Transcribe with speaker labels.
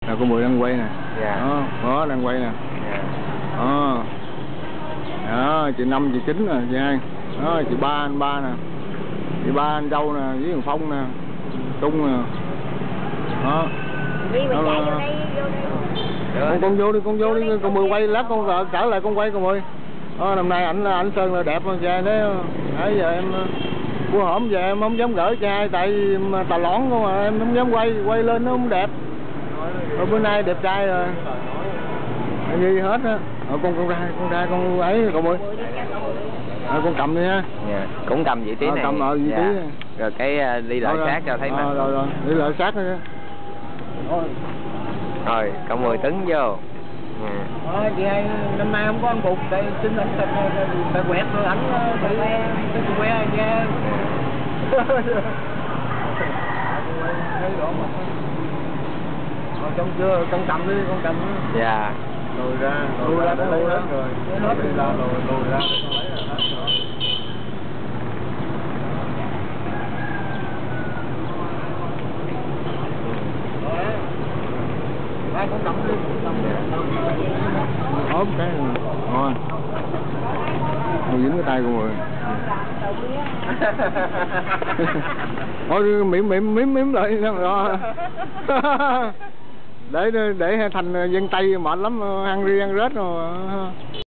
Speaker 1: Là cô Mười đang quay nè.
Speaker 2: Dạ.
Speaker 1: Đó đang quay nè.
Speaker 2: Dạ.
Speaker 1: Đó, chị Năm, chị Chín nè, chị Hai. Đó, chị Ba, anh Ba nè. Chị Ba, anh Châu nè, với thằng Phong nè. Trung nè. Đó. Con vô đi, con Mười quay lát con trở lại con quay con Mười. Năm nay ảnh Sơn là đẹp hơn trai đấy. Nãy giờ em bữa hổm về em không dám gửi trai tại tà lõn không mà em không dám quay lên nó không đẹp. Rồi bữa nay đẹp trai rồi. Nghi hết á. Con trai con ấy con Mười. Con cầm đi ha.
Speaker 2: Dạ. Cũng cầm vị trí này.
Speaker 1: Cầm vị trí.
Speaker 2: Rồi cái đi lại sát cho thấy mặt.
Speaker 1: Rồi đi lại sát thôi.
Speaker 2: Rồi cậu Mười tấn vô.
Speaker 1: Chị Hai năm nay không có ăn cục tại xin anh tại quẹt rồi ảnh que ra. Trong chưa con cầm đi con cầm.
Speaker 2: Dạ.
Speaker 1: Lùi ra đến lùi hết rồi. Hết rồi lùi ra. Ai con cầm đi. Ốp cái rồi. Nó dính cái tay của người. Thôi mím lại rồi. Để thành dân Tây mệt lắm, ăn ri ăn rết rồi.